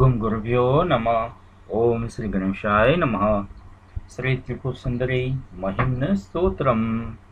ओम गुरुभ्यो नमः। ओम श्री गणेशाय नमः। श्री त्रिपुर सुंदरी महिम्न स्तोत्रम्।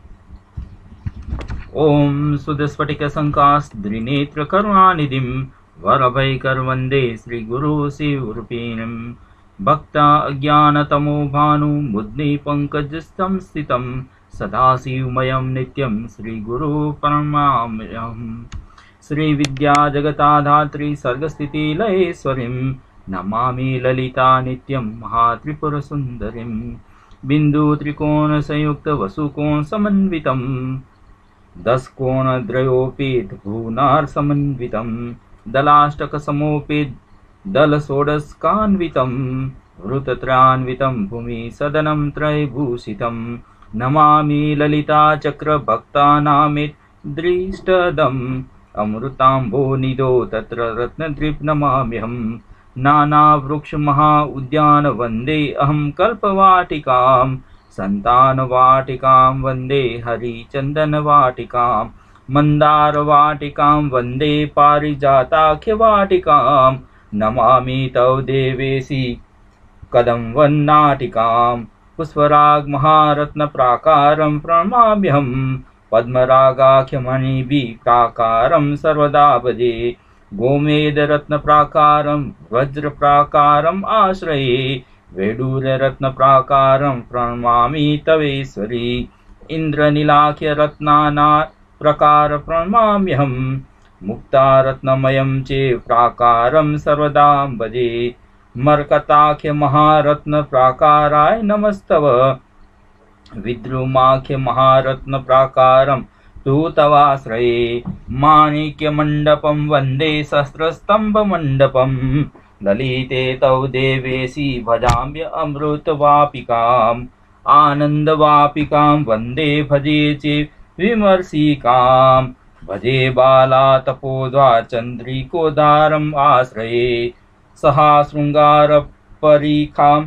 ओम सुदस्फटिक संकास्त्रिनेत्र करुणानिधिं वरभयकर वंदे श्री गुरु शिवरूपिणं। भक्ता अज्ञानतमो भानु मुद्नि पंकजस्थं स्थितं सदाशिवमयं नित्यं श्री गुरु प्रणमाम्यहम्। श्री विद्या जगताधात्री सर्गस्थिति लयेश्वरीं नमामि ललिता नित्यं महात्रिपुर सुंदरीं। बिंदु त्रिकोण संयुक्त वसुकोण समन्वितं 10 कोणद्वयोपेत भुवनार समन्वितं दलाष्टक समोपेत दल षोडशकान्वितं वृतत्रान्वितं भूमि सदनं त्रयभूषितं। नमामि ललिता चक्र भक्तानामित दृष्टदम् अमृतांबो निधो तत्र रत्नद्रीप नमाम्यहम्। नाना वृक्ष महा उद्यान वंदे अहं कल्पवाटिकां संतान वाटिकां वंदे हरिचंदन वाटिकां। मंदार वाटिकां वंदे पारिजाताख्य वाटिकां। नमामि तव देवेशी कदम वन्नाटिकां। पुष्पराग महारत्न प्राकारं प्रणमाम्यहम्। पद्मरागाख्यमणिभि प्राकारं सर्वदा भजे। गोमेद रत्न प्राकारं वज्र प्राकारं आश्रये। वेडूर रत्न प्राकारं प्रणमामि तवेश्वरी। इंद्रनीलाख्य रत्नाना प्रकार प्रणमाम्यहम्। मुक्ता रत्नमयं चे प्राकारं सर्वदा भजे। मरकताख्य महारत्न प्राकाराय नमस्तव। विद्रुमाख्य महारत्न प्राकारं तु तवाश्रये। माणिक्य मंडपं वंदे सहस्रस्तंभ मंडपं। ललिते तव देवेशी भजाम्य अमृतवापिकाम्। आनंदवापिकां वंदे भजे चे विमर्शिकां। भजे बाला तपोद्वार चंद्रिकोदारम् आश्रये। सहाशृंगार परिखां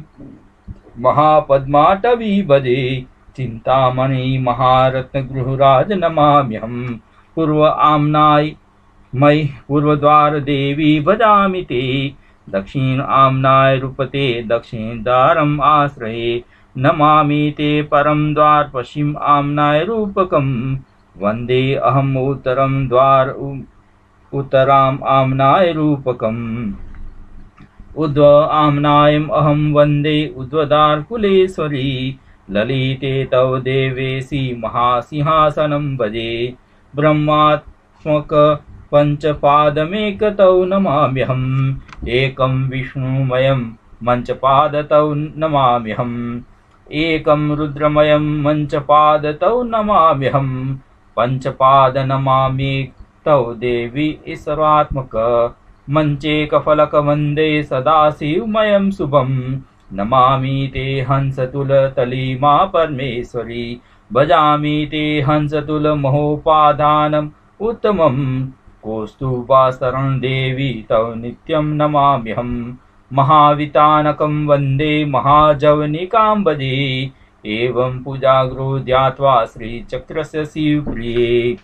महापद्माटवी भजे। चिंतामणि महारत्न गृहराज नमाम्यहम्। पूर्व आम्नाय मयि पूर्वद्वार देवी भजामि ते। दक्षिण आम्नाय रूपते दक्षिणद्वारम् आश्रये। नमामि ते परम द्वार पश्चिम आम्नाय रूपकम्। वंदे अहम् उत्तरम द्वार उत्तराम आम्नाय रूपकम्। उद्व आम्नायम् अहं वंदे उद्वदार कुलेश्वरी। ललिते तव देवेशी महासिंहासनं भजे। ब्रह्मात्मक पंचपादमेक तव नमाम्यहम्। एकं विष्णुमयं मंचपाद तव नमाम्यहम्। एकं रुद्रमयं मंचपाद तव नमाम्यहम्। पंचपाद नमामि तव देवी ईश्वरात्मक। मंचेकफलक वंदे सदाशिवमयं शुभम्। नमामि ते हंसतुलतलीमा परमेश्वरी। भजामि ते हंसतुल महोपाधानम् उत्तमम्। कौस्तुभास्तरणं देवी तव नित्यं नमाम्यहम्। महावितानकं वंदे महाजवनिकां भजे। एवं पूजागृह ध्यात्वा श्रीचक्रस्य शिवप्रिये।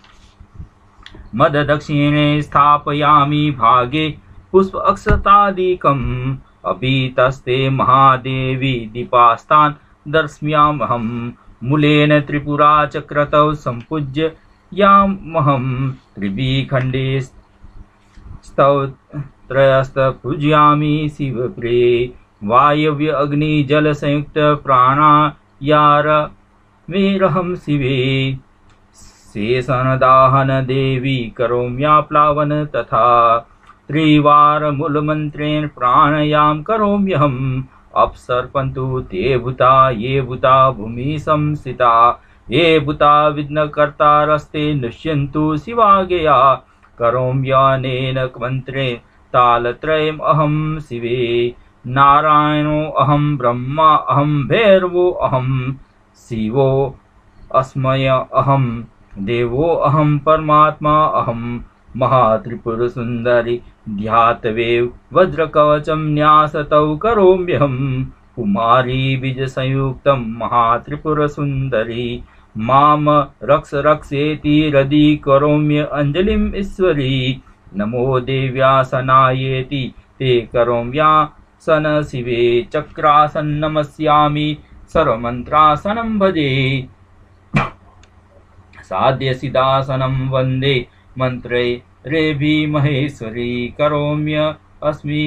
मददक्षिणे स्थापयामि भागे पुष्प अक्षतादिकम्। अभितस्ते महादेवी दीपास्तान् दर्शयाम्यहम्। मूलेन त्रिपुरा चक्रतौ सम्पूज्य यामहम्। त्रिभिः खण्डे स्तव त्रयस्थ पूजयामि शिवप्रिये। वायव्य अग्नि जल संयुक्त प्राणायार मेरहं शिवे। शेषनदाहन देवी करोम्याप्लावन तथा। त्रिवार मूलमन्त्रेण प्राणायाम करोम्यहम्। अपसर्पन्तु ते भूता ये भूता भूमि संस्थिता। ये भूता विघ्नकर्तारस्ते नश्यन्तु शिवाज्ञया। करोम्यनेन मन्त्रेण तालत्रयम् अहं शिवे। नारायणो अहं ब्रह्मा अहं भैरवो अहं शिवो अस्मय अहं देवो अहं परमात्मा अहं। महात्रिपुर सुंदरी ध्यातवे वज्रकवचं न्यासतौ करोम्यहम्। कुमारी बीज संयुक्तं महात्रिपुर सुंदरी। माम रक्ष रक्षेति हृदि करोम्य अंजलिम् ईश्वरी। नमो देव्यासनायेति ते करोम्यासन शिवे चक्रासनं नमस्यामि सर्वमन्त्रासनं भजे साध्यसिदासनं वन्दे मन्त्रे रेभि महेश्वरी करोम्य अस्मि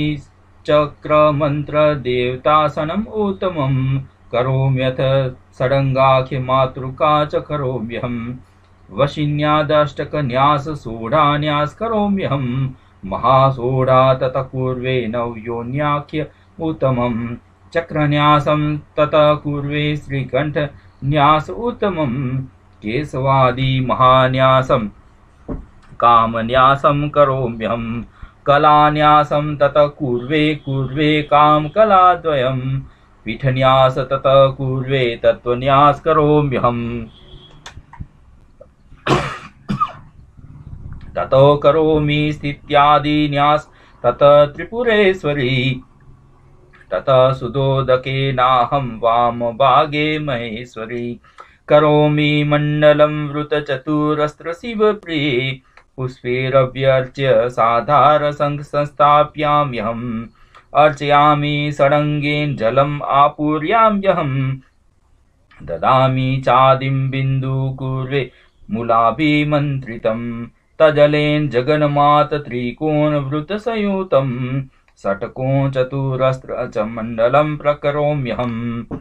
चक्रमन्त्रदेवतासनम् उत्तमं करोम्यथ षडङ्गाख्य मातृका च करोम्यहम् वशिन्यादष्टकन्यास सोढान्यास करोम्यहम् महासोढा ततः पूर्वे नवयोन्याख्य उत्तमं चक्रन्यासं ततः पूर्वे श्रीकण्ठन्यास उत्तमं केशवादि महान्यासं कामन्यासं करोम्यहम् कलान्यासं ततः पूर्वे कामकलाद्वयं पीठन्यास ततः पूर्वे तत्त्वन्यास करोम्यहम् ततो करोमि स्थित्यादिन्यास ततः त्रिपुरेश्वरी ततः सुदोदकेनाहं वामभागे महेश्वरी करोमि मण्डलं वृतचतुरस्त्र शिवप्रिये पुष्पैरभ्यर्च्य साधार संस्थाप्याम्यहम् अर्चयामि षडङ्गेन जलम् आपूर्याम्यहम् ददामि चादिं बिन्दुकुर्वे मूलाभिमन्त्रितं तजलेन जगन्मात त्रिकोणवृत्तसंयुतं षट्कोण चतुरस्र च मण्डलं प्रकरोम्यहम्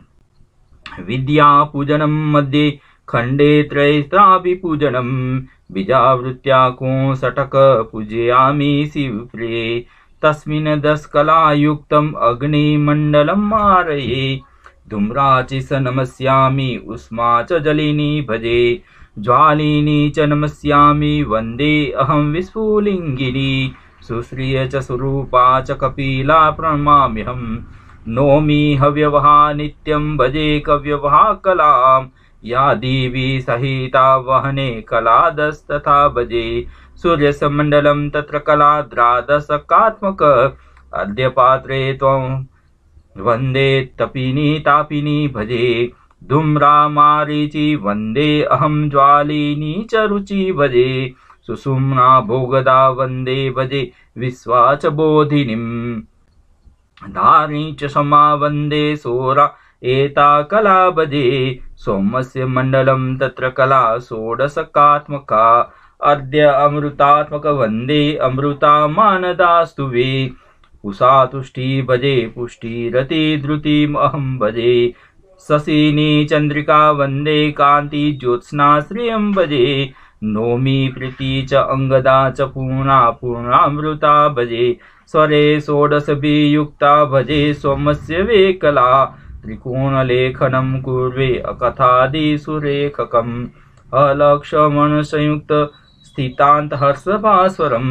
विद्यापूजनं मध्ये खण्डे त्रयस्त्राभिपूजनं बीजावृत्त्या कोणषटक पूजयामि शिवप्रिये तस्मिन् दशकलायुक्तम् अग्निमण्डलं मारये धूम्राचिस नमस्यामि उष्मा च जलिनी भजे ज्वालिनी च नमस्यामि वन्दे अहं विस्फुलिङ्गिनी सुश्रिय च स्वरूपा च कपिला प्रणमाम्यहम् नौमि हव्यवहा नित्यं भजे कव्यवहा कलां या देवी सहिता वहने कलादस्तथा भजे सूर्यसमण्डलं तत्र कला द्वादशकात्मक अद्य पात्रे त्वं वन्दे तपिनी तापिनी भजे धूम्रा मारीचि वन्दे अहं ज्वालिनी च रुचि भजे सुषुम्ना भोगदा वन्दे भजे विश्वा च बोधिनीम् धारिणी च समा वन्दे सोरा एता कला भजे सोमस्य मण्डलं तत्र कला षोडशकात्मका अद्य अमृतात्मक वन्दे अमृता मानदास्तु वे उषा तुष्टि भजे पुष्टिरति धृतिम् अहं भजे शशिनी चन्द्रिका वन्दे कान्ति ज्योत्स्ना श्रियं भजे नौमि प्रीति च अंगदा च पूर्णामृता भजे स्वरे षोडशभियुक्ता भजे सोमस्य वे कला त्रिकोणलेखनं कुर्वे अकथादिसुरेखकम् अलक्ष्मणसंयुक्त स्थितान्तहर्षभास्वरं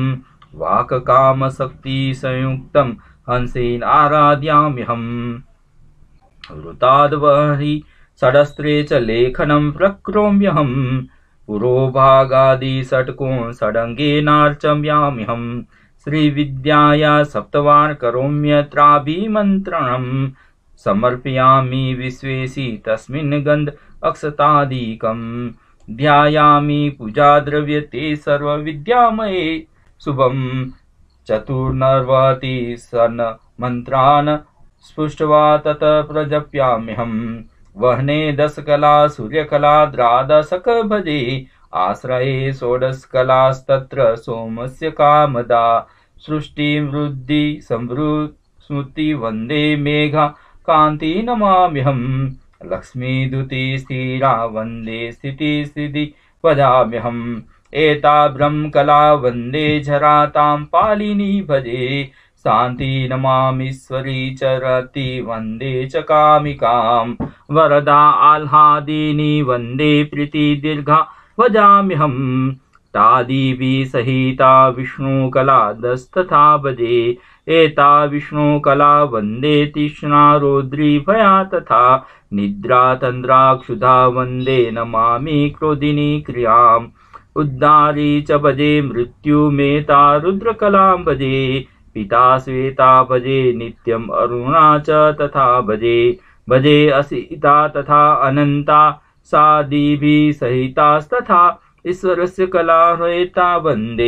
वाक्कामशक्तिसंयुक्तं हंसेन आराध्याम्यहम् वृताद्वहि षडस्त्रे च लेखनं प्रक्रोम्यहम् पुरोभागादि षट्कोण षडङ्गेनार्चयाम्यहम् श्रीविद्याया सप्तवार करोम्यत्राभिमन्त्रणं समर्पयामि विश्वेशि तस्मिन् गन्ध अक्षतादिकम् ध्यायामि पूजाद्रव्य ते सर्वविद्यामये शुभं चतुर्नवति सन्मन्त्रान् स्पृष्ट्वा ततः प्रजप्याम्यहम् वहने दशकला सूर्यकला द्वादशक भजे आश्रये षोडशकलास्तत्र सोमस्य कामदा सृष्टिवृद्धि स्मृति वन्दे मेघा कान्ति नमाम्यहम् लक्ष्मीदुती स्थिरा वन्दे स्थिति भजाम्यहम् एता ब्रह्मकला वन्दे झरातां पालिनी भजे शान्ति नमामीश्वरी चरति वन्दे च कामिकां वरदा आह्लादिनी वन्दे प्रीति दीर्घा भजाम्यहम् तादिभिः सहिता विष्णुकलादस्तथा भजे एता विष्णुकला वन्दे तीक्ष्णा रौद्री भया तथा निद्रा तन्द्रा क्षुधा वन्दे नमामि क्रोधिनी क्रियाम् उद्धारी च भजे मृत्युमेता रुद्रकलां भजे पिता श्वेता भजे नित्यम् अरुणा च तथा भजे असिता तथा अनन्ता सादिभिः सहितास्तथा ईश्वरस्य कला हृता वन्दे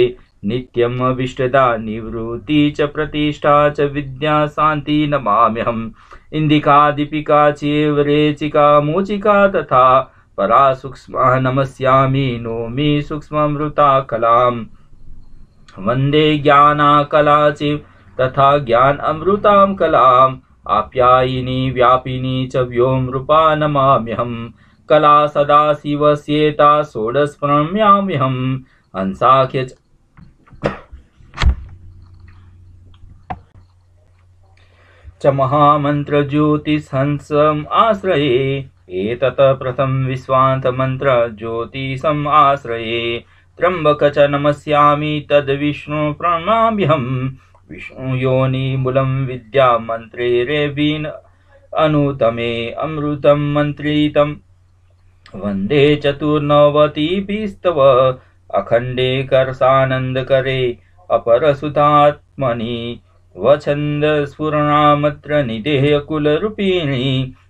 नित्यम् अभीष्टदा निवृत्ति च प्रतिष्ठा च विद्या शान्ति नमाम्यहम् इंदिका दीपिका चेव रेचिका मोचिका तथा परा सूक्ष्मा नमस्यामि नौमि सूक्ष्ममृता कलाम् वन्दे ज्ञानाकला चेव तथा ज्ञान अमृतां कलाम् आप्यायिनी व्यापिनी च व्योम रूपा नमाम्यहम् कला सदा शिवस्येता षोडश प्रणम्याम्यहम् हंसाख्य च महामंत्र ज्योतिषहंसम् आश्रये एतत् प्रथम विश्वान्त मंत्र ज्योतिषम् आश्रये त्र्यंबक च नमस्यामि तद् विष्णु प्रणमाम्यहम् विष्णु योनि मूलं विद्या मंत्रे रेवीन अनुतमे अमृतं मंत्रितं वन्दे चतुर्नवतिभिस्तव अखण्डे कर्षानन्दकरे अपरसुतात्मनि वछन्द स्फुरणामत्र निदेह कुलरूपिणी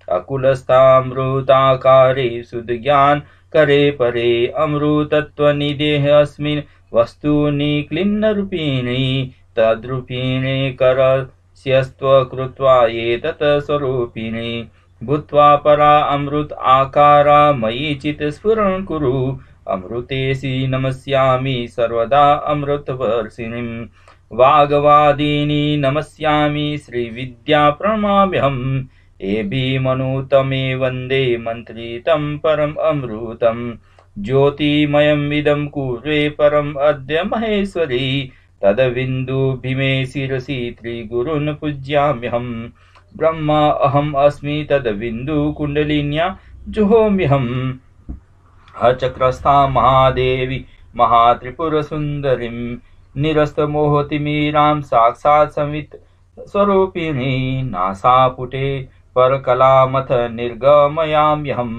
अकुलस्थामृताकारे सुदज्ञान करे परे अमृतत्वनिदेह अस्मिन् वस्तूनि क्लिन्नरूपिणी तद्रूपिणे करस्यस्त्व कृत्वा एतत् स्वरूपिणी भूत्वा परा अमृत आकारा मयि चित् स्फुरन् कुरु अमृतेसि नमस्यामि सर्वदा अमृतवर्षिणीम् वागवादीनि नमस्यामि श्रीविद्या प्रणमाम्यहम् एभिमनुतमे वन्दे मन्त्रितं परम् अमृतं ज्योतिमयम् इदं कुर्वे परम् अद्य महेश्वरी तदविन्दु भीमे शिरसि त्रिगुरुन् पूज्याम्यहम् ब्रह्मा अहम् अस्मि तदविन्दु कुण्डलिन्या जुहोम्यहम् अचक्रस्था महादेवी महात्रिपुरसुन्दरीं निरस्तमोहतिमीरां साक्षात् संवित् स्वरूपिणी नासापुटे परकलामथ निर्गमयाम्यहम्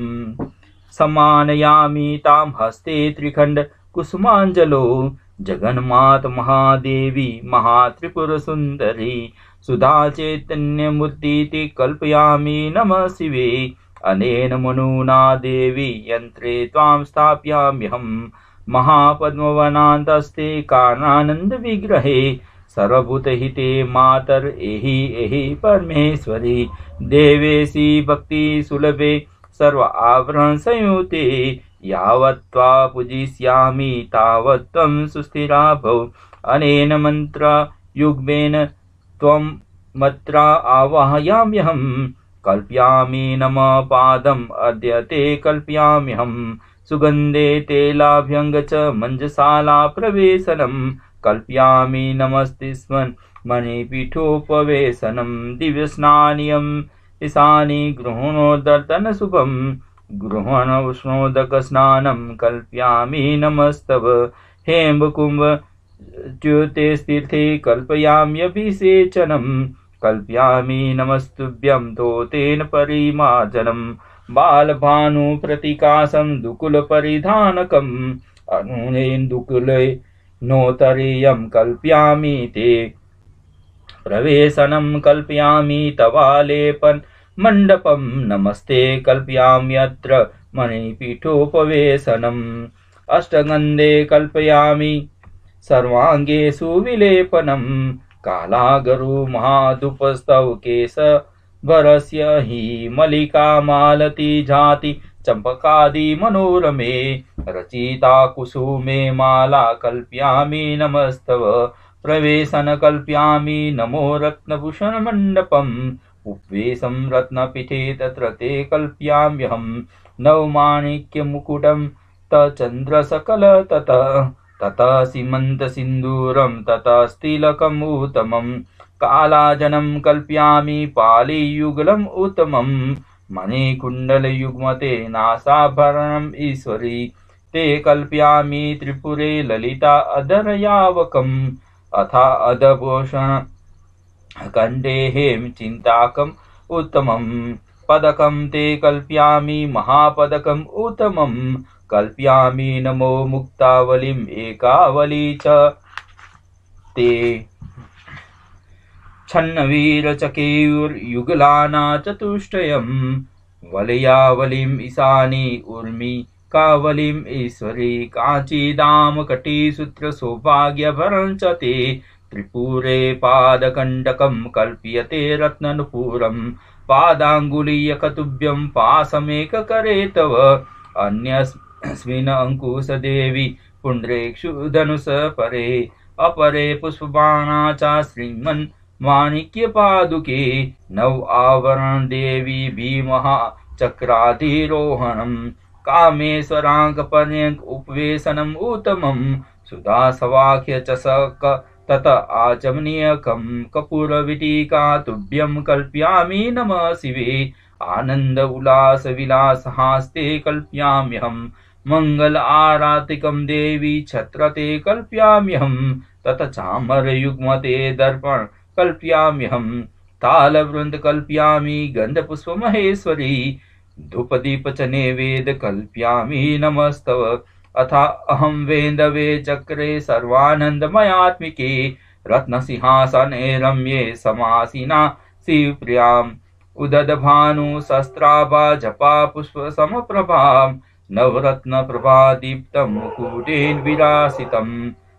सम्मानयामि तां हस्ते त्रिखण्ड कुसुमाञ्जलो जगन्मात महादेवी महात्रिपुरसुन्दरी सुधा चैतन्यमूर्तिति कल्पयामि नमः शिवे अनेन मनुना देवी यन्त्रे त्वां स्थापयाम्यहम् महापद्मवनान्तस्ते कारणानन्दविग्रहे सर्वभूतहिते मातर एहि एहि परमेश्वरी देवेशी भक्तिसुलभे सर्व आवरण संयुते यावत् त्वा पूजिष्यामि तावत् त्वं सुस्थिरा भव अनेन मंत्र युग्मेन त्वं मत्रा आवाहयाम्यहम् कल्पयामि नमः पादम् अद्य ते कल्पयाम्यहम् सुगन्धे तेलाभ्यङ्ग च मञ्जशाला प्रवेशनम् कल्पयामि नमस्ते स्मन् मणिपीठोपवेशनम् दिव्यस्नानियम् ईशानी गृहणोदर्तन शुभम् गृहण उष्णोदकस्नानं कल्पयामि नमस्तव हेमकुम्भ च्युतेस्तीर्थे कल्पयाम्यभिषेचनं कल्पयामि नमस्तुभ्यं तोतेन परिमार्जनम् बालभानुप्रतिकाशं दुकुलपरिधानकम् अनुनेन्दुकुले नोतरीयं कल्पयामि ते प्रवेशनं कल्पयामि तवालेपन मंडपं नमस्ते कल्पयाम्यत्र मणिपीठोपवेशनम् अष्टगन्धे कल्पयामि सर्वाङ्गे सुविलेपनं कालागरु महाधूपस्तव केश भरस्य हि मल्लिका मालती जाति चंपकादि मनोरमे रचिता कुसुमे माला कल्पयामि नमस्तव प्रवेशन कल्पयामि नमो रत्नभूषण मंडपम् उपवेशं रत्नपीठे तत्र ते कल्पयाम्यहम् नवमाणिक्यमुकुटं तचन्द्रसकल ततः सीमन्तसिन्दूरं ततस्तिलकम् उत्तमम् कालाजनं कल्पयामि पालियुगलम् उत्तमम् मणिकुण्डलयुग्मते नासाभरणम् ईश्वरी ते कल्पयामि त्रिपुरे ललिता अधरयावकम् अथा अधभूषण कंठे हेम चिंताकम् उत्तमम् पदकं ते कल्पयामि महापदकम् उत्तमम् कल्पयामि नमो मुक्तावलिम् एकावली च ते छन्नवीरचकेयुर्युगलाना चतुष्टयम् वलयावलिम् ईशानी उर्मी कावलीम् ईश्वरी काञ्चीदाम कटिसूत्र सौभाग्यभरं च ते त्रिपुरे पादकण्डकं कल्प्यते रत्ननुपुरं पादाङ्गुलीयकतुभ्यं पाशमेककरे तव अन्यस्मिन् अंकुशदेवी पुण्ड्रेक्षुधनुष परे अपरे पुष्पबाणा च श्रीमन् माणिक्यपादुके नव आवरण देवी भीमः चक्राधिरोहणम् कामेश्वराङ्कपर्यङ्क उपवेशनम् उत्तमं सुधासवाख्य चषक तत आचमनीयकं कपूरवीटिका तुभ्यं कल्पयामि नमः शिवे आनन्द उल्लास विलास हास्ते कल्पयाम्यहं मंगल आरातिकं देवी छत्रते कल्पयाम्यहं तत चामर युग्मते दर्पण कल्पयाम्यहं तालवृन्द कल्पयामि गन्धपुष्प महेश्वरी धूपदीप च नैवेद्य कल्पयामि नमस्तव अथा अहं वेन्दवे चक्रे सर्वानन्दमयात्मिके रत्नसिंहासने रम्ये समासीना शिवप्रियाम् उददभानु शस्त्राभा जपा पुष्प समप्रभां नवरत्न प्रभा दीप्तं मुकुटेन विरासितम्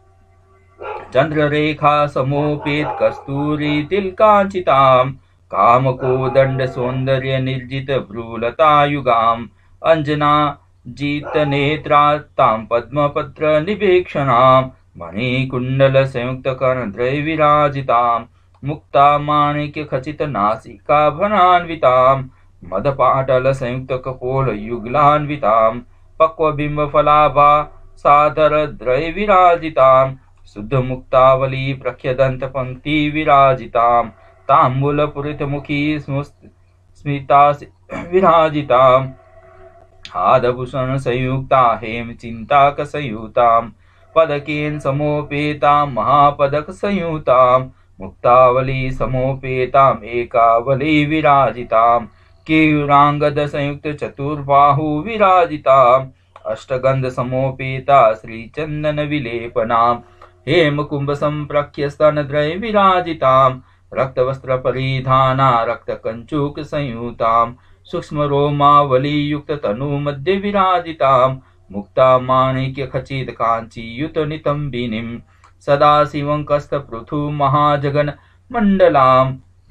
चंद्ररेखा समोपेत कस्तूरी तिलकांचितां कामकोदंड सौंदर्य निर्जित भ्रूलतायुगाम् अंजना जीत नेत्रा तां पद्मपत्र निवेक्षणां मणिकुंडल संयुक्त कर्णद्वय विराजितां मुक्ता माणिक्य खचित नासिकाभरणान्वितां मदपाटल संयुक्त कपोल युगलान्वितां पक्वबिंब फलाभा सादरद्वय विराजितां शुद्ध मुक्तावली प्रख्यदंत पंक्ति विराजितां तांबूल पुरित मुखी स्मिता विराजितां आदभूषण संयुक्ता हेम चिंताक संयुतां पदकेन समोपेतां महापदक संयुतां मुक्तावली समोपेतां एकावली विराजितां केयूरांगद संयुक्त चतुर्बाहु विराजितां अष्टगंध समोपेता श्रीचंदन विलेपनां हेमकुंभ संप्रख्य स्तनद्वय विराजितां रक्तवस्त्र परिधाना रक्तकंचुक संयुतां सूक्ष्म रोमावली युक्त तनु मध्ये विराजितां मुक्ता माणिक्य खचित कांचीयुत नितंबिनीं सदाशिवं कस्तपृथु महाजगन मंडलां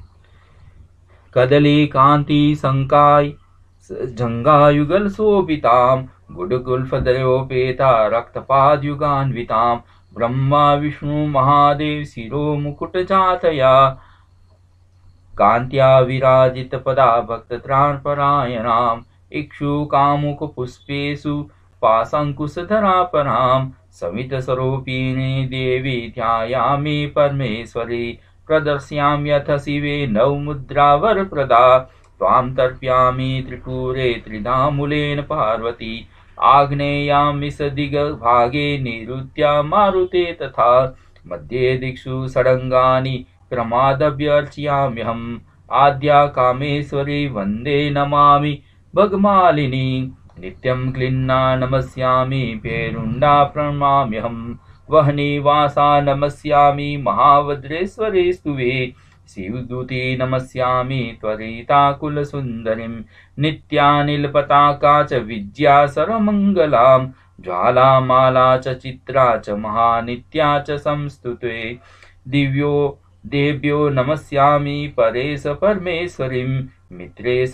कदली कांति संकाय जंगायुगल शोभितां गुडगुल्फदयोपेता रक्तपादयुगान्वितां ब्रह्मा विष्णु महादेव शिरो मुकुट जातया कांत्या विराजित पदा भक्त त्राणपरायणां इक्षुकामुक पुष्पेषु पाशंकुशधरापरां समित स्वरूपिणी देवी ध्यायामि परमेश्वरी प्रदर्श्याम्यथ शिवे नवमुद्रावर प्रदा त्वां तर्पयामि त्रिपुरे त्रिधामूलेन पार्वती आग्नेयां दिग्भागे निरुत्या मारुते तथा मध्ये दिक्षु षडंगानि क्रमादभ्यर्चयाम्यहम् आद्या कामेश्वरी वन्दे नमामि भगमालिनी नित्यं क्लिन्ना नमस्यामि पेरुण्डा प्रणमाम्यहम् वह्निवासा नमस्यामि महावज्रेश्वरी स्तुवे शिवदूती नमस्यामि त्वरिताकुलसुन्दरीं नित्यानिलपताका च विद्या सर्वमङ्गलां ज्वालामाला च चित्रा च महानित्या च संस्तुते देव्यो नमस्यामि परेश परमेश्वरीं मित्रे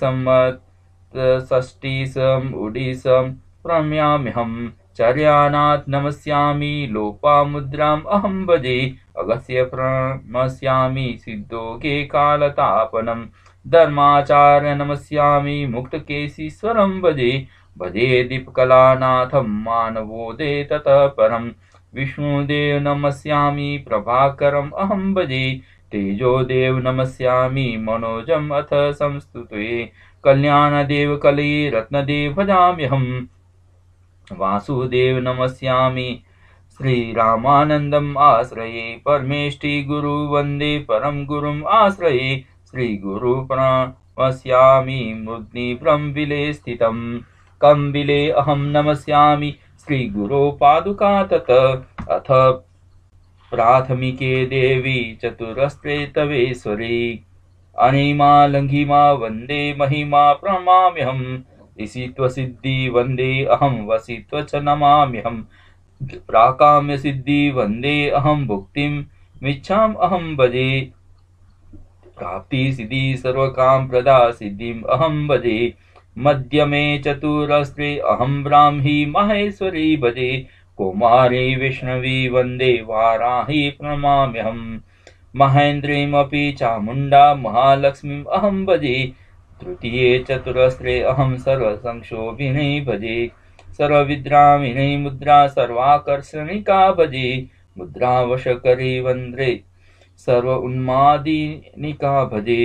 षष्ठीसम् उडीसं प्रणम्याम्यहम् चर्यानाथ नमस्यामि लोपामुद्राम् अहं भजे अगस्त्य प्रणमस्यामि सिद्धोगे कालतापनम् धर्माचार्य नमस्यामि मुक्तकेशीश्वरं भजे भजे दीपकलानाथं मानवोदे ततः परम् विष्णुदेव नमस्यामि प्रभाकरम् अहं भजे तेजोदेव नमस्यामि मनोजम् अथ संस्तुते कल्याणदेव कली रत्नदेव भजाम्यहम् वासुदेव नमस्यामि श्रीरामानन्दम् आश्रये परमेष्टि गुरु वन्दे परम गुरुम् आश्रये श्रीगुरु प्रणमस्यामि मूर्ध्नि ब्रह्मविले स्थितम् कम्बिले अहं नमस्यामि श्रीगुरो पादुका तत अथ प्राथमिके देवी चतुरस्त्रे तवेश्वरी अनिमा लङ्घिमा वन्दे महिमा प्रणमाम्यहम् ईशित्वसिद्धि वन्दे अहं वसित्व च नमाम्यहम् प्राकाम्य सिद्धि वन्दे अहं भुक्तिं मिच्छाम अहं भजे प्राप्ति सिद्धि सर्वकाम प्रदा सिद्धिम अहं भजे मध्यमे चतुरस्रे अहं ब्राह्मी महेश्वरी भजे कौमारी विष्णवी वन्दे वाराही प्रणमाम्यहम् महेन्द्रीमपि चामुण्डा महालक्ष्मीम् अहं भजे तृतीये चतुरस्रे अहं सर्वसंक्षोभिनी भजे सर्वविद्रामिणी मुद्रा सर्वाकर्षणिका भजे मुद्रावशकरी वन्द्रे सर्व उन्मादिनिका भजे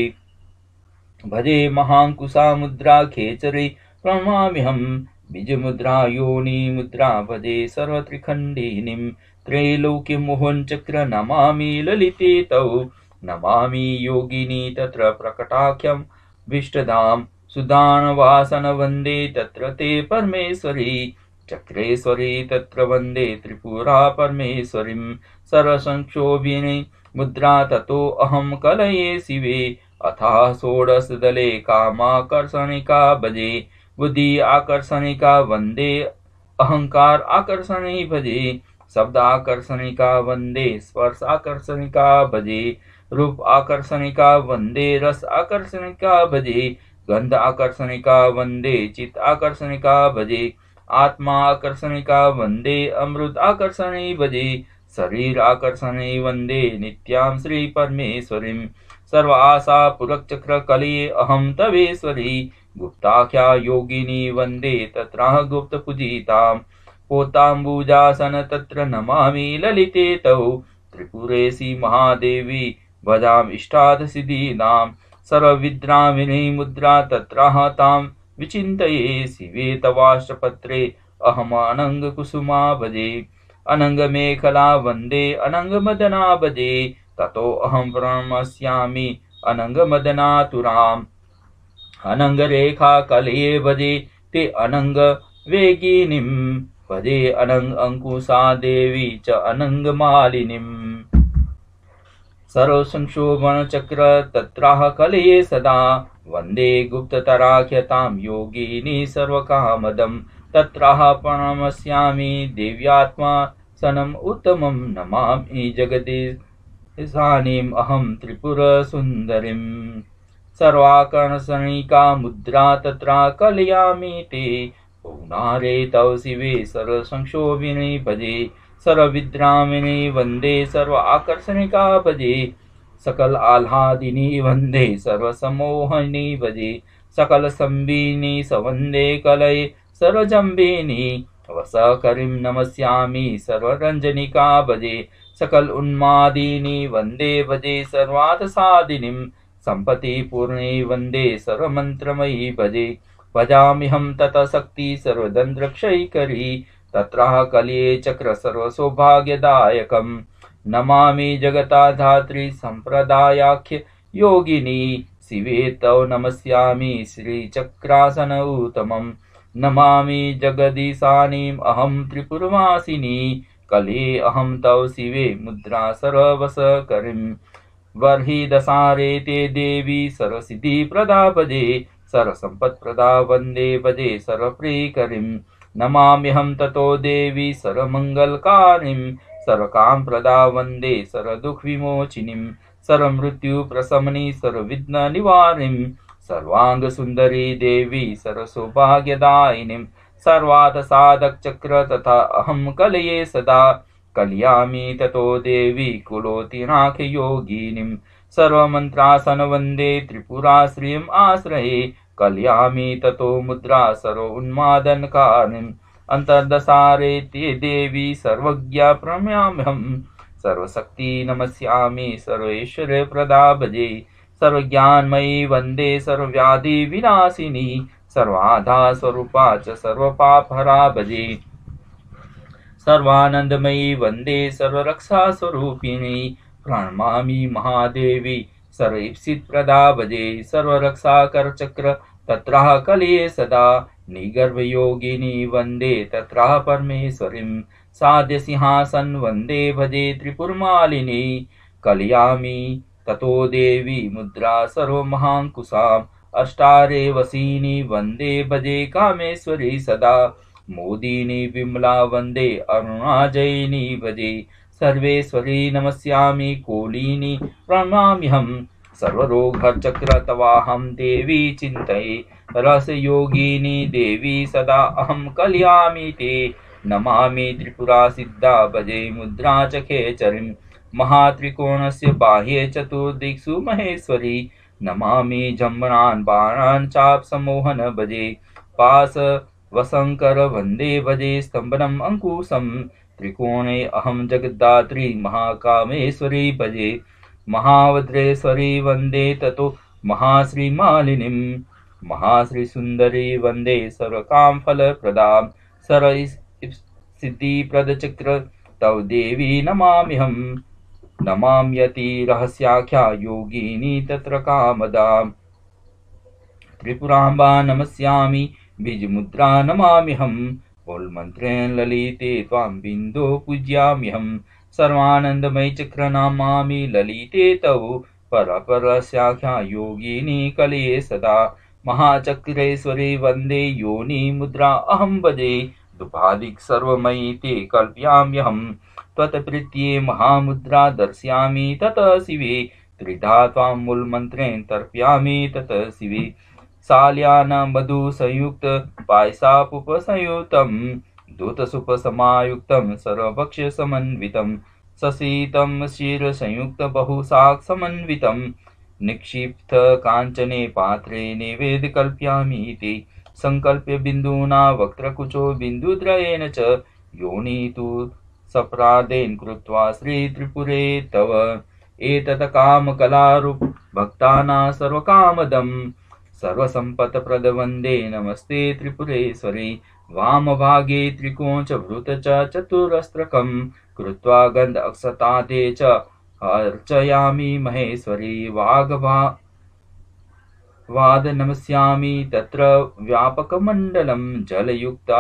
भजे महांकुशा मुद्रा खेचरी प्रणमाम्यहम् बीजमुद्रा योनि मुद्रा भजे सर्वत्रिखण्डिनीं त्रैलोक्य मोहन चक्र नमामि ललिते तौ नमामि योगिनी तत्र प्रकटाख्यं विष्टदां सुदानवासन वन्दे तत्र ते परमेश्वरी चक्रेश्वरी तत्र वन्दे त्रिपुरा परमेश्वरीं सर्वसंक्षोभिनी मुद्रा ततो अहं कलये शिवे अथा षोडशदले कामाकर्षणिका भजे बुद्धि आकर्षणिका वन्दे अहंकार आकर्षणी भजे शब्द आकर्षणिका वन्दे स्पर्श आकर्षणिका भजे रूप आकर्षणिका वन्दे रस आकर्षणिका भजे गंध आकर्षणिका वन्दे चित्त आकर्षणिका भजे आत्मा आकर्षणिका वन्दे अमृत आकर्षणी भजे शरीर आकर्षणी वन्दे नित्यां श्री परमेश्वरीं सर्व आशा पुरक्चक्र कलये अहं तवेश्वरी गुप्ताख्या योगिनी वन्दे तत्राह गुप्त पूजितां पोताम्बुजासन तत्र नमामि ललिते तौ त्रिपुरेशी महादेवी भजाम इष्टार्थ सिद्धीनां सर्वविद्रामिनी मुद्रा तत्राह तां विचिन्तये शिवे तवाष्टपत्रे अहमानंग कुसुमा भजे अनंग मेखला वन्दे अनंग मदना भजे ततो अहं प्रणमस्यामि अनंग मदनातुराम् अनंग रेखा कलये भजे ते अनंग वेगिनीं भजे अनंग अंकुशा देवी च अनंग मालिनीम् सर्वसंक्षोभन चक्र तत्राह कलये सदा वन्दे गुप्ततराख्यतां योगिनी सर्वकामदम् तत्राह प्रणमस्यामि देव्यात्मा सनम उत्तमं नमामि जगदीशानीम् अहं त्रिपुर सुन्दरीं सर्वाकर्षणिका मुद्रा तत्रा कलयामि ते पौनारे तव शिवे सर्वसंक्षोभिनी भजे सर्वविद्रामिणी वन्दे सर्व आकर्षणिका भजे सकल आह्लादिनी वन्दे सर्वसम्मोहिनी भजे सकल संबिनी सवन्दे कलये सर्वजम्बिनी वसकरीं नमस्यामि सर्वरञ्जनिका भजे सकल उन्मादिनी वन्दे भजे सर्वार्थसाधिनीं सम्पत्ति पूर्णे वन्दे सर्वमन्त्रमयी भजे भजाम्यहं ततः शक्ति सर्वदन्द्रक्षयकरी तत्राह कलये चक्र सर्वसौभाग्यदायकम् नमामि जगता धात्री सम्प्रदायाख्य योगिनी शिवे तव नमस्यामि श्रीचक्रासन उत्तमम् नमामि जगदीशानीम् अहं त्रिपुरवासिनी कलये अहं तव शिवे मुद्रा सर्ववशकरीं बर्हि दशारे ते देवी सर्वसिद्धिप्रदा भजे सर्वसम्पत्प्रदा वन्दे भजे सर्वप्रियकरीं नमाम्यहं ततो देवी सर्वमङ्गलकारिणीं सर्वकामप्रदा वन्दे सर्वदुःखविमोचिनीं सर्वमृत्युप्रशमनी सर्वविघ्ननिवारिणीं सर्वांगसुन्दरी देवी सर्वसौभाग्यदायिनीं सर्वार्थसाधकचक्र तथा अहं कलये सदा कलयामि ततो देवी कुलोतिनाथयोगिनीं सर्वमन्त्रासन वन्दे त्रिपुराश्रियम् आश्रये कलयामि ततो मुद्रा सर्व उन्मादनकारिणीम् अन्तर्दशारे ते देवी सर्वज्ञा प्रणम्याम्यहं सर्वशक्ति नमस्यामि सर्वेश्वरप्रदा भजे सर्वज्ञानमयी वन्दे सर्वव्याधि विनाशिनी सर्वाधा स्वरूपा च सर्वपापहरा भजे सर्वानंदमयी वन्दे सर्वरक्षा स्वरूपिणी प्रणमामि महादेवी सर्वईप्सितप्रदा भजे सर्वरक्षाकर चक्र तत्राह कलये सदा निगर्भयोगिनी वन्दे तत्राह परमेश्वरीं साध्य सिंहासन वन्दे भजे त्रिपुरमालिनी कलयामि ततो देवी मुद्रा सर्वमहांकुशाम् अष्टारे वसीनि वन्दे भजे कामेश्वरी सदा मोदिनी विमला वन्दे अरुणाजयिनी भजे सर्वेश्वरी नमस्यामि कोलिनी प्रणमाम्यहम् सर्वरोगचक्रतवाहं देवी चिन्तये रसयोगिनी देवी सदा अहं कलयामि ते नमामि त्रिपुरा सिद्धा भजे मुद्रा च खेचरीं महात्रिकोणस्य बाह्ये चतुर्दिक्षु महेश्वरी नमामि जम्बनान् बाणान् चापसमोहन भजे पास वसंकर वन्दे भजे स्तम्भनम् अंकुशम् त्रिकोणे अहं जगद्धात्री महाकामेश्वरी भजे महावज्रेश्वरी वन्दे ततो महाश्रीमालिनीं महाश्रीसुन्दरी वन्दे सर्वकामफलप्रदां सर्वसिद्धिप्रदचक्र तव देवी नमाम्यहम् नमाम्यति रहस्याख्या योगिनी तत्र कामदाम् त्रिपुराम्बा नमस्यामि बीजमुद्रा नमाम्यहम् मूलमन्त्रेण ललिते त्वां बिन्दो पूज्याम्यहम् सर्वानन्दमयी चक्र नमामि ललिते तव परपरस्याख्या योगिनी कलये सदा महाचक्रेश्वरी वन्दे योनि मुद्रा अहं भजे दुपादिक सर्वमयी ते कल्पयाम्यहम् त्वत्प्रीत्यै महामुद्रा दर्शयामि ततः शिवे त्रिधा त्वां मूलमन्त्रेण तर्पयामि ततः शिवे साल्यान मधु संयुक्त पायसापुपसंयुक्तं दूतसुपसमायुक्तं सर्वभक्ष्य समन्वितं ससीतं क्षीरसंयुक्त बहुशाक समन्वितं निक्षिप्त कांचने पात्रे नैवेद्य कल्पयामि ते संकल्प्य बिन्दुना वक्त्रकुचो बिन्दुद्रयेण च योनि तु सप्रादेन कृत्वा श्री त्रिपुरे तव एतत् कामकलारूप भक्ताना सर्वकामदम् सर्वसम्पत्प्रदवन्दे नमस्ते त्रिपुरेश्वरी वामभागे त्रिकोण वृत च चतुरस्त्रकं कृत्वा गन्ध अक्षतादे च अर्चयामि महेश्वरी वाद नमस्यामि तत्र व्यापकमण्डलं जलयुक्ता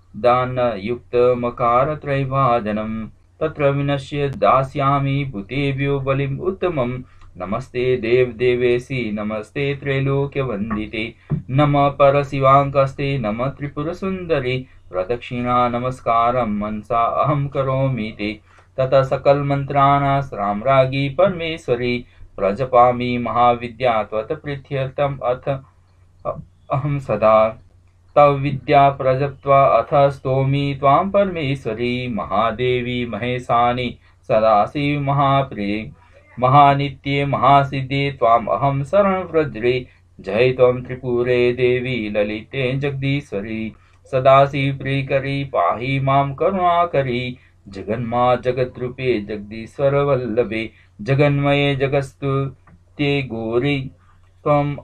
दानयुक्तमकारत्रैभाजनं तत्र विनश्य दास्यामि भूतेभ्यो बलिम् उत्तमम् नमस्ते देवदेवेशी नमस्ते त्रैलोक्यवन्दिते नमः परशिवाङ्कस्ते नमः त्रिपुरसुन्दरी प्रदक्षिणा नमस्कारं मनसा अहं करोमि ते ततः सकलमन्त्राणां साम्राज्ञी परमेश्वरी प्रजपामि महाविद्या त्वत्प्रीत्यर्थम् अथ अहं सदा तव विद्या प्रजप्त्वा अथ स्तोमि त्वां परमेश्वरी महादेवी महेशानि सदाशिव महाप्रिये महानित्ये महासिद्धे त्वाम् अहं शरणव्रजे जय त्वं त्रिपुरे देवी ललिते जगदीश्वरी सदाशिव प्रियकरी पाहि मां करुणाकरी जगन्मा जगद्रूपे जगदीश्वर वल्लभे जगन्मये जगत्स्तुते गौरी त्वम्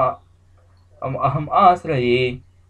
अहम् आश्रये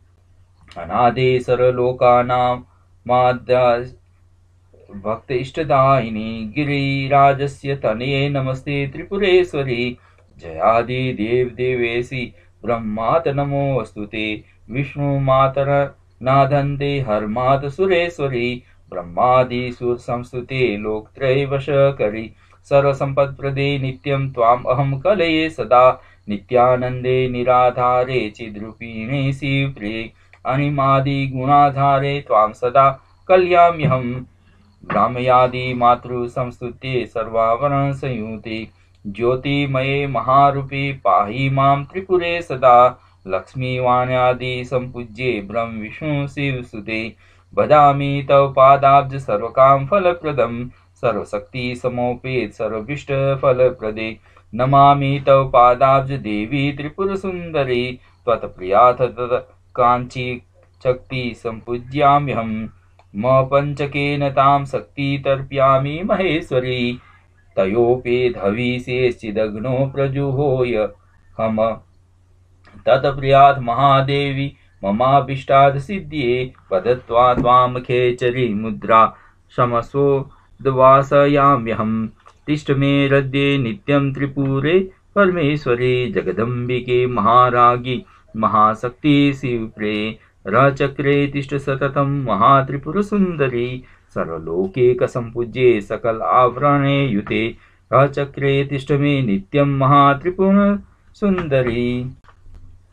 अनादे सर्वलोकानां माद्या भक्त इष्टदायिनी गिरिराजस्य तनये नमस्ते त्रिपुरेश्वरी जयादि देवदेवेशी ब्रह्मात नमोऽस्तु ते विष्णुमातर नादन्ते हर्मात सुरेश्वरी ब्रह्मादि सुरसंस्तुते लोकत्रय वशकरी सर्वसम्पत्प्रदे नित्यं त्वाम् अहं कलये सदा नित्यानन्दे निराधारे चिद्रूपिणे शिवप्रिये अनिमादि गुणाधारे त्वां सदा कलयाम्यहम् ब्राह्मयादि मातृ संस्तुते सर्वावरण संयुते ज्योतिमये महारूपे पाहि मां त्रिपुरे सदा लक्ष्मीवाण्यादि संपूज्ये ब्रह्म विष्णु शिवसुते भजामि तव पादाब्ज सर्वकाम फलप्रदं सर्वशक्ति समोपेत सर्वभीष्ट फलप्रदे नमामि तव पादाब्ज देवी त्रिपुर सुंदरी त्वत्प्रियाथ कांची शक्ति संपूज्याम्यहम् म पंचकेन तां शक्ति तर्पयामि महेश्वरी तयोपेधवीशेश्चिदग्नो प्रजुहोय हम तत्प्रियात् महादेवी ममाभीष्टाद् सिद्ध्ये पदत्वा त्वां खेचरी मुद्रा शमसो द्वासयाम्यहम् तिष्ठ मे हृदये नित्यं त्रिपुरे परमेश्वरी जगदम्बिके महारागी महाशक्ति शिवप्रिये रचक्रे तिष्ठ सततं महात्रिपुरसुन्दरी सर्वलोकैकसम्पूज्ये सकल आवरणे युते रचक्रे तिष्ठ मे नित्यं महात्रिपुरसुन्दरी।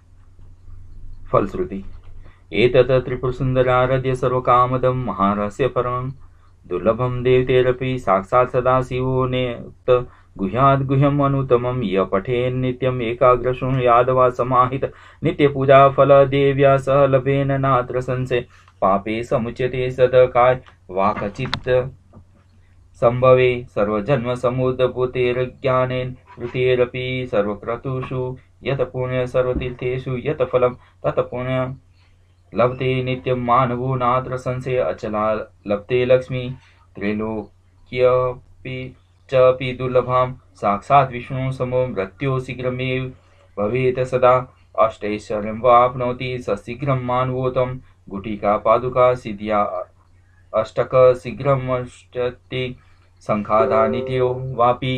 फलश्रुति एतत् त्रिपुरसुन्दराराध्य सर्वकामदं महारहस्य परमं दुर्लभं देवतेरपि साक्षात् सदाशिवो नेक्त गुह्याद् गुह्यम् अनुत्तमं य पठेन् नित्यम् एकाग्रशृणुयाद् वा समाहित नित्यपूजा फलदेव्या सह लभेन नात्र संशय पापे समुच्यते सदकाय वाकचित्त संभवे सर्वजन्म समुद्भूतेर्ज्ञानेन कृतेरपि सर्वक्रतुषु यत् पुण्य सर्वतीर्थेषु यत् फलं तत् पुण्य लभते नित्यं मानवो नात्र संशय अचला लभते लक्ष्मी त्रैलोक्यपि चापि दुर्लभां साक्षात् विष्णु समो मृत्यो शीघ्रमेव भवेत् सदा अष्टैश्वर्यं वाप्नोति सशीघ्रं मानवोत्तम गुटिका पादुका सिद्ध्या अष्टक शीघ्रमष्टति संखादा नित्यो वापि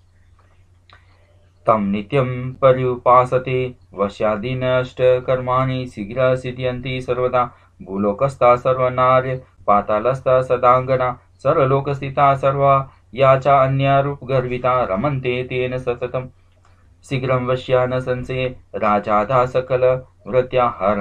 तं नित्यं पर्युपासते वश्यादीनष्टकर्माणि शीघ्र सिद्ध्यन्ति सर्वदा भूलोकस्था सर्वनार्य पातालस्था सदांगना सर्वलोकस्थिता सर्वा या च अन्यारूपगर्विता रमन्ते तेन सततं शीघ्रं वश्या न संशये राजादा सकल वृत्या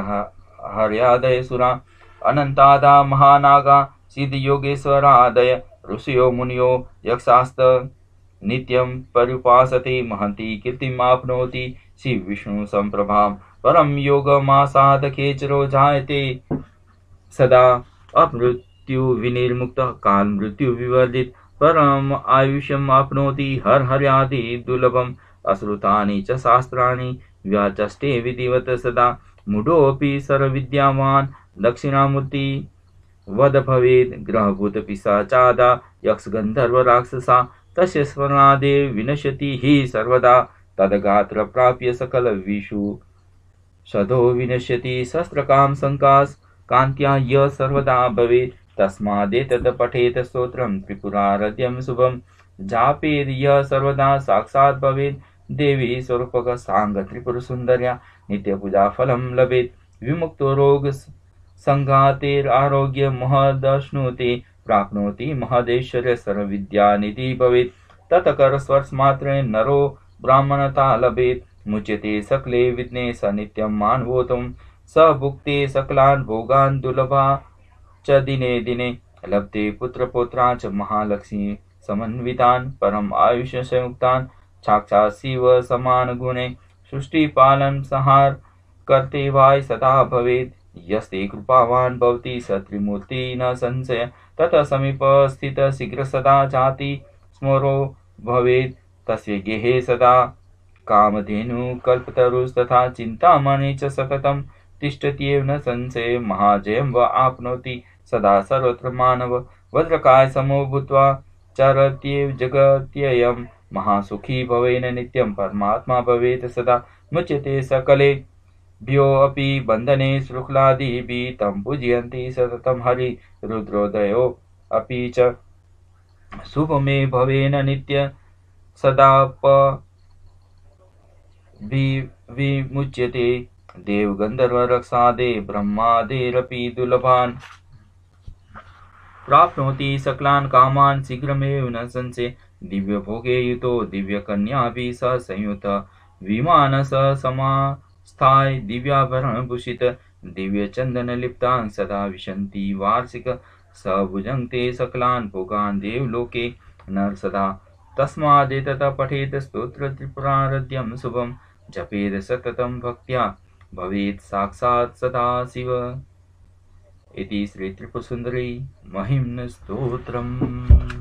हर्यादय सुरा अनंतादा महानागा सिद्धयोगेश्वरादय ऋषियो मुनियो यक्षास्त नित्यं पर्युपासते महन्ति कीर्तिमाप्नोति शिव विष्णु संप्रभां परम योगमासाद खेचरो जायते सदा अपमृत्यु विनिर्मुक्त काल मृत्यु विवर्जित परम आयुष्यम आप्नोति हर हर्यादि दुर्लभम अश्रुतानि च शास्त्राणि व्याचष्टे विधिवत सदा मूढोऽपि सर्वविद्यावान् दक्षिणामूर्ति वद भवेत् ग्रहभूत पिशाचादा यक्ष गंधर्व राक्षसा तस्य स्मरणादेव विनश्यति हि सर्वदा तदगात्र प्राप्य सकल विषु सदो विनश्यति शस्त्रकाम संकास कांत्या य सर्वदा भवेत् तस्मादेतत् पठेत स्तोत्रं त्रिपुराराध्यं शुभं जापेत् यः सर्वदा साक्षात् भवेत् देवी स्वरूपक सांग त्रिपुर सुंदर्या नित्यपूजा फलं लभेत् विमुक्तो रोग संघातेरारोग्य महदश्नुते प्राप्नोति महदेश्वर्य सर्वविद्यानिधि भवेत् तत्कर स्पर्शमात्रेण नरो ब्राह्मणता लभेत् मुच्यते सकले विघ्ने स नित्यं मानवोत्तम स भुक्ते सकलान् भोगान् दुर्लभा च दिने दिने लभते पुत्रपौत्रा च महालक्ष्मी समन्वितान् परम आयुष्य संयुक्तान् साक्षात् शिव समान गुणे सृष्टि पालन संहार करते वाय सदा भवेत् यस्ते कृपावान् भवति स त्रिमूर्ति न संशय ततः समीपस्थित शीघ्र सदा जाति स्मरो भवेत् तस्य गेहे सदा कामधेनु कल्पतरुस्तथा चिन्तामणि च सततं तिष्ठत्येव न संशय महाजयं व आप्नोति सदा सर्वत्र मानव वज्रकाय समो भूत्वा चरत्येव जगत्ययं महासुखी भवेन नित्यं परमात्मा भवेत् सदा मुच्यते सकले भ्योऽपि बन्धने शुक्लादिभिः तं पूजयन्ति सततं हरि रुद्रोदयो अपि च शुभमे भवेन नित्य सदा विमुच्यते देव गंधर्व रक्षादे ब्रह्मादेरपि दुर्लभान् प्राप्नोति सकलान् कामान् शीघ्रमेव न संशय दिव्य भोगे युतो दिव्य कन्याभिः सह संयुत विमान सह समास्थाय दिव्याभरण भूषित दिव्य चंदन लिप्तान् सदा विशन्ति वार्षिक स भुजन्ते सकलान् भोगान् देवलोके नर सदा तस्मादेतत् पठेत स्तोत्र त्रिपुराराध्यं शुभं जपेत सततं भक्त्या भवेत् साक्षात् सदा शिव इति श्री त्रिपुरसुन्दरी महिम्न स्तोत्रम्।